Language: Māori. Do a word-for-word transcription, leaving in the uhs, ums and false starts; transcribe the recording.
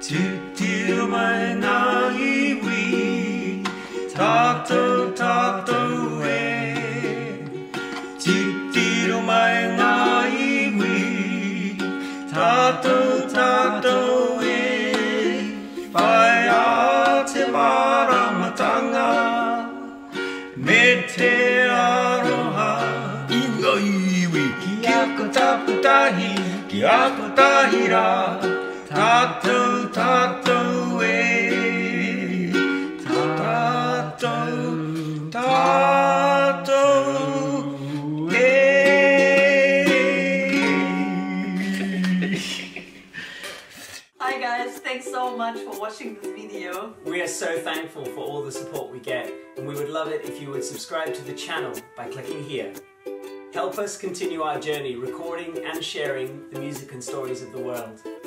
Tūtira mai ngā iwi, tātou tātou e. Tūtira mai ngā iwi, tātou tātou e. Whai a te māramatanga, me te aroha i ngā iwi. Ki ako taputahi, ki ako tahira, tātou tātou e. Tātou tātou e. Hi guys, thanks so much for watching this video. We are so thankful for all the support we get, and we would love it if you would subscribe to the channel by clicking here. Help us continue our journey recording and sharing the music and stories of the world.